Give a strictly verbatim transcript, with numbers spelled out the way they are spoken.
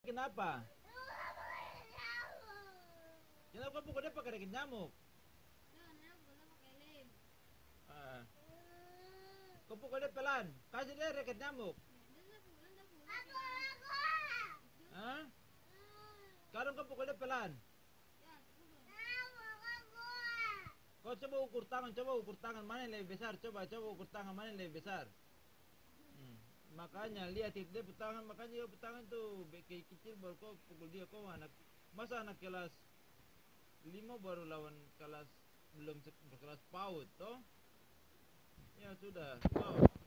Kenapa? Kenapa kau pukul dia pakai rakit nyamuk? Ah. Kau pukul dia pelan. Kasih dia rakit nyamuk. Hah? Sekarang kau pukul dia pelan. Kau coba ukur tangan, coba ukur tangan mana yang lebih besar. Coba, coba ukur tangan mana yang lebih besar. Hmm. Makanya lihat itu dia tangan, makanya dia tangan tuh kayak kecil baru kau pukul dia. Kau anak, masa anak kelas lima baru lawan kelas belum kelas PAUD toh? Ya sudah. Kau